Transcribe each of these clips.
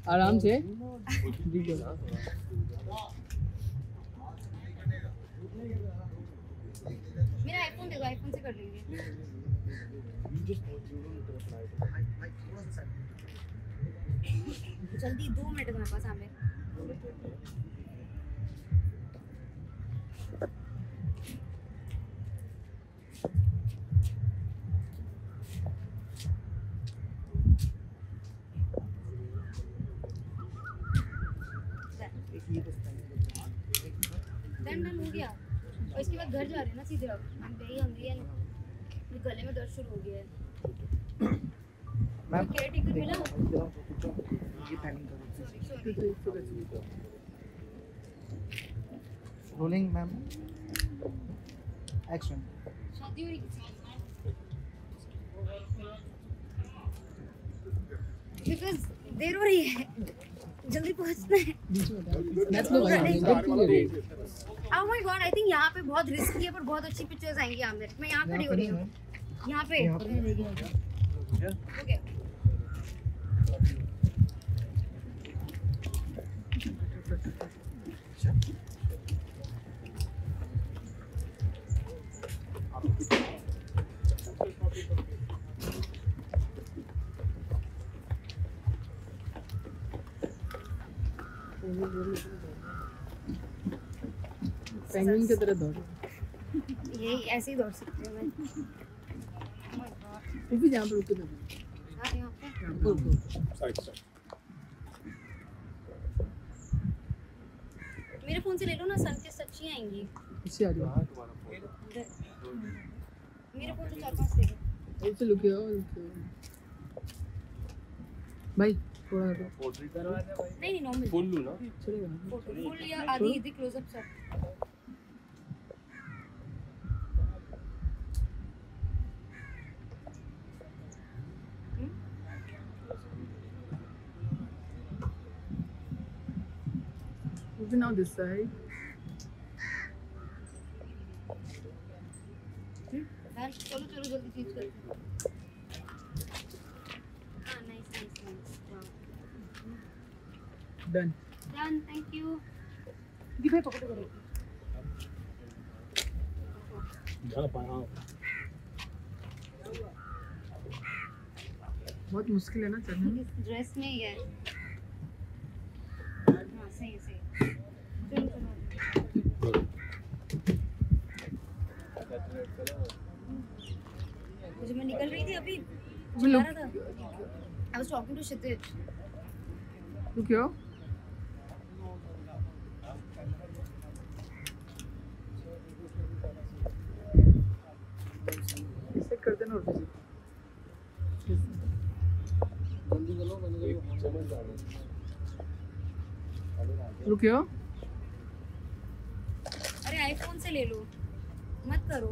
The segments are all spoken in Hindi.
आराम से। मेरा आईफोन देखो, आईफोन से कर लेंगे। जल्दी 2 मिनट मेरे पास सामने। डन हो गया। और इसके बाद घर जा रहे हैं ना सीधे। अब हम गए हंगरी है, गले में दर्द शुरू हो गया है। मैम क्या टिकट मिला? ये पैनिंग करो। Rolling ma'am, action. शादी हुई बिकॉज देर हो रही है, जल्दी पहुंचना है। Oh my god, I think यहाँ पे बहुत रिस्की है पर बहुत अच्छी पिक्चर्स आएंगी आमिर। मैं यहाँ खड़ी हो रही हूँ, यहाँ पे। ओके पेंगुइन की तरह दौड़। यही ऐसे ही दौड़ सकते हैं मैं। वो भी जहाँ पे रुके थे। हाँ यहाँ पे। Side side. मेरे फोन से ले लो ना, सन के सच्ची आएंगी। इससे आ जाओ। मेरे फोन से 4-5 ले लो। ऐसे लुके आओ, भाई थोड़ा हटो। पोर्ट्रेट करवा दे भाई। नहीं नॉर्मल फुल लू ना चलेगा ना? फुल या आधी इधर close up sir. Moving on this side. चलो चलो जल्दी चेंज करते हैं। हाँ nice nice nice. Done. Done, thank you. दी भाई पकड़ो करो। जा पाए। हां बहुत मुश्किल है ना चढ़ने में। इस ड्रेस में ही है। हाँ सही है सही है। चलो चलो। मुझे मैं निकल रही थी अभी, चिल्ला रहा था। I was talking to क्षितिज। तू क्या? इसे कर देना और जल्दी चलो, मैंने समझ आ रहा रुकियो। अरे आईफोन से ले लो, मत करो।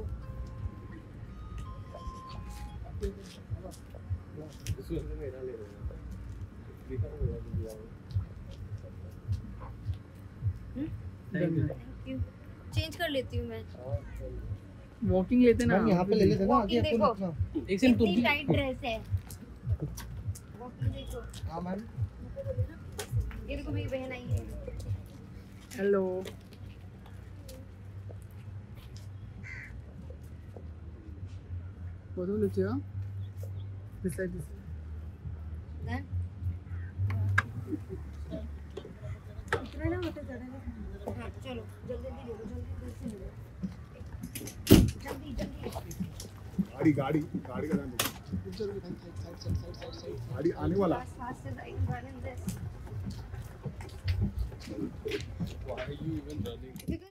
इसको मेरा ले रहा हूं। दिखा मेरा दिया। Thank you. Thank you. Change कर लेती हूँ मैं। वॉकिंग लेते ना। मैम यहाँ पे ले लेते ना, आगे देखो। अपन अपना। एक सेकंड इतनी टाइट ड्रेस है। वॉकिंग देखो। हाँ मैम। ये देखो मेरी बहन आई है। हेलो। वो तो लुचिया। This side this. डन। इतना ना होता चढ़ेगा। हाँ चलो जल्दी जल्दी ले लो, जल्दी जल्दी ले लो। जल्दी जल्दी। गाड़ी गाड़ी गाड़ी का ध्यान रखो। गाड़ी आने वाला। Fast as I can run in this. Why are you even running? Because